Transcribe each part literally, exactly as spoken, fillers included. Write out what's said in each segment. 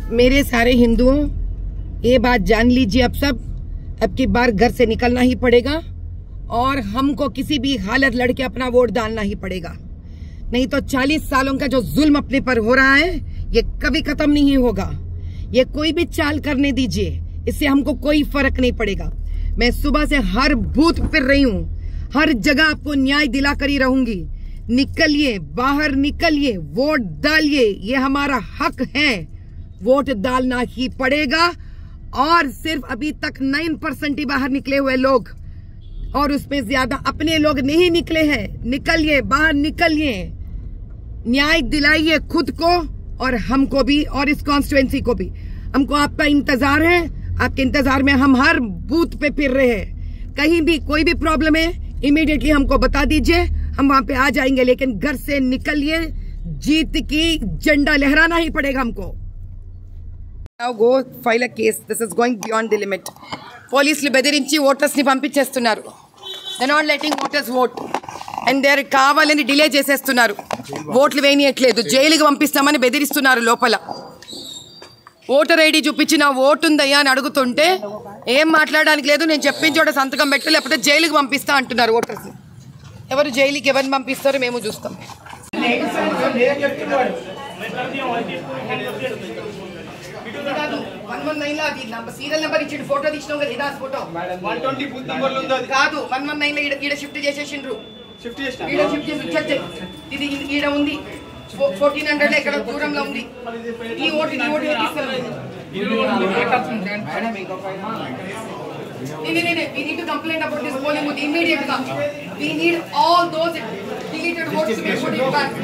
मेरे सारे हिंदुओं, ये बात जान लीजिए, अब सब अब की बार घर से निकलना ही पड़ेगा और हमको किसी भी हालत लड़के अपना वोट डालना ही पड़ेगा। नहीं तो चालीस सालों का जो जुल्म अपने पर हो रहा है ये कभी खत्म नहीं होगा। ये कोई भी चाल करने दीजिए, इससे हमको कोई फर्क नहीं पड़ेगा। मैं सुबह से हर बूथ फिर रही हूँ, हर जगह आपको न्याय दिला कर ही रहूंगी। निकलिए, बाहर निकलिए, वोट डालिए, ये हमारा हक है। वोट डालना ही पड़ेगा। और सिर्फ अभी तक नौ परसेंट ही बाहर निकले हुए लोग, और उसमें ज्यादा अपने लोग नहीं निकले हैं। निकलिए, बाहर निकलिए, न्याय दिलाइए खुद को और हमको भी और इस कॉन्स्टिट्यूएंसी को भी। हमको आपका इंतजार है, आपके इंतजार में हम हर बूथ पे फिर रहे हैं। कहीं भी कोई भी प्रॉब्लम है इमीडिएटली हमको बता दीजिए, हम वहां पे आ जाएंगे। लेकिन घर से निकलिए, जीत की झंडा लहराना ही पड़ेगा हमको। Now go file a case. This is going beyond the limit. పోలీసులు బెదిరించి ఓటర్స్ ని పంపించేస్తున్నారు. They're not letting voters vote. And they're కావాలని డిలే చేసేస్తున్నారు. ఓట్లు వేయనియట్లేదు, జైలుకి పంపిస్తామని బెదిరిస్తున్నారు లోపల. ఓటర్ ఐడి చూపించి నా ఓటు ఉందయ్యా అని అడుగుతుంటే ఏం మాట్లాడడానికి లేదు, నేను చెప్పిన చోట సంతకం పెట్టు లేకపోతే జైలుకి పంపిస్తా అంటున్నారు ఓటర్స్. ఎవరు జైలుకి ఎవరిని పంపిస్తారో మేము చూస్తాం. సీరియల్ నెంబర్ ఇచ్చిండు, ఫోటో తీసినావు కదా, ఇదా ఫోటో కాదు. వన్ వన్ నైన్ లో ఈడ షిఫ్ట్ చేసేసిండ్రు, ఈడ షిఫ్ట్ చేసి ఇది ఈడ ఉంది. ఫోర్టీన్ హండ్రెడ్ లో ఇక్కడ దూరంలో ఉంది. ఈ ఓటు ఈ vote we need to complain about this polling booth immediately. We need all those deleted votes to be put in back.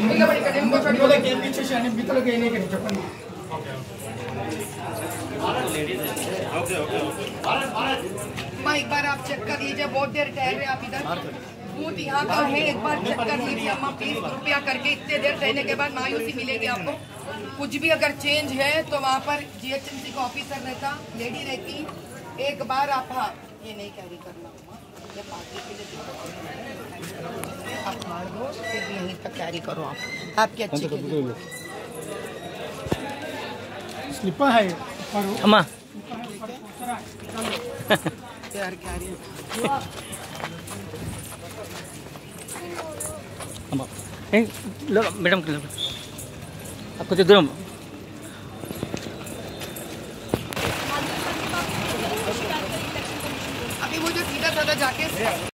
मैं एक बार आप चेक कर लीजिए, बहुत देर ठहर रहे आप इधर, बूथ यहाँ का है, एक बार चेक कर लीजिए अम्मा प्लीज, कृपया करके। इतने देर रहने के बाद मायूसी मिलेगी आपको। कुछ भी अगर चेंज है तो वहाँ पर जीएचएमसी का ऑफिसर रहता, लेडी रहती। एक बार आप, हाँ ये नहीं कैरी करना, ये पार्टी के लिए आप मार दो, फिर भी यहीं तक कैरी करो आप, आपकी अच्छी के लिए। स्लिपर है अम्मा यार कैरी अम्मा लो मैडम लो आपको तो दूर अभी वो जो सीधा साधा जाके